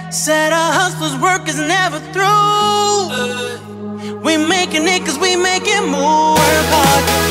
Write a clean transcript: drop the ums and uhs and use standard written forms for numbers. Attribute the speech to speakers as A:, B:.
A: Said a hustler's work is never through. We making it cause we make it move. Work hard.